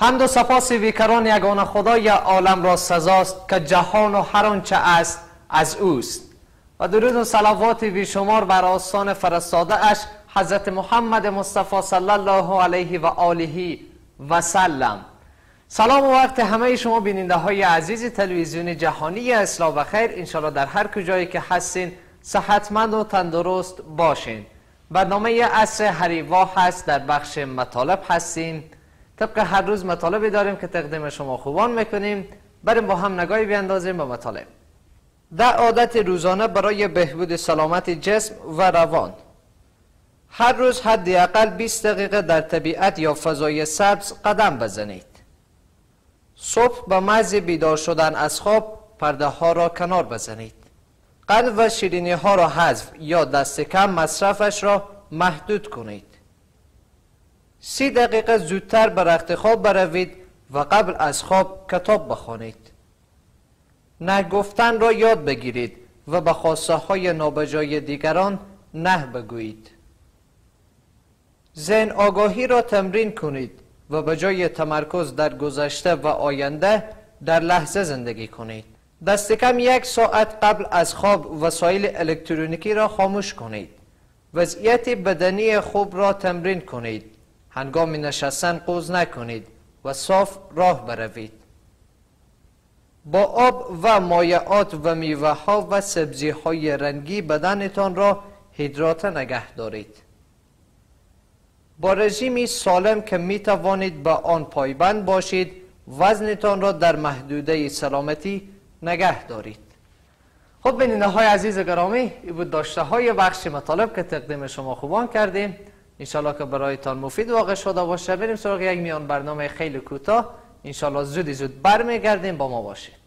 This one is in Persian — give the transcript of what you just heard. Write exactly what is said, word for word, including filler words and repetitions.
حمد و سپاس بیکران یگانه خدای عالم را سزاست که جهان و هر آنچه است از اوست و درود و صلوات بیشمار بر آستان فرستاده اش حضرت محمد مصطفی صلی الله علیه و آله و سلم. سلام و وقت همه شما بیننده های عزیز تلویزیون جهانی اصلاح و خیر. انشالله در هر کجایی که هستین صحتمند و تندرست باشین. برنامه عصر حریوا هست، در بخش مطالب هستین. طبق هر روز مطالبی داریم که تقدیم شما خوبان میکنیم. بریم با هم نگاهی بیندازیم به مطالب. در عادت روزانه برای بهبود سلامت جسم و روان، هر روز حداقل بیست دقیقه در طبیعت یا فضای سبز قدم بزنید. صبح به محض بیدار شدن از خواب پرده ها را کنار بزنید. قند و شیرینی ها را حذف یا دست کم مصرفش را محدود کنید. سی دقیقه زودتر به رخت خواب بروید و قبل از خواب کتاب بخوانید. نه گفتن را یاد بگیرید و به خواسته های نابجای دیگران نه بگویید. ذهن آگاهی را تمرین کنید و به جای تمرکز در گذشته و آینده در لحظه زندگی کنید. دست کم یک ساعت قبل از خواب وسایل الکترونیکی را خاموش کنید. وضعیت بدنی خوب را تمرین کنید. هنگام نشستن قوز نکنید و صاف راه بروید. با آب و مایعات و میوه ها و سبزی های رنگی بدنتان را هیدراته نگه دارید. با رژیمی سالم که می توانید به آن پایبند باشید وزنتان را در محدوده سلامتی نگه دارید. خب بیننده های عزیز گرامی، این بود داشته های بخش مطالب که تقدیم شما خوبان کردیم. انشالله که برایتان مفید واقع شده باشه. بریم سراغ یک میان برنامه خیلی کوتاه. انشالله زودی زود برمیگردیم، با ما باشید.